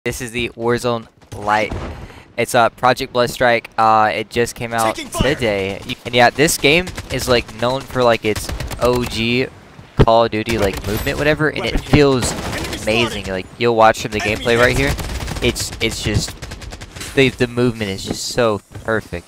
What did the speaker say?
This is the Warzone Lite. It's Project Bloodstrike. It just came out today. And yeah, this game is like known for like its OG Call of Duty like movement, whatever, and it feels amazing. Like you'll watch from the gameplay right here. It's just the movement is just so perfect.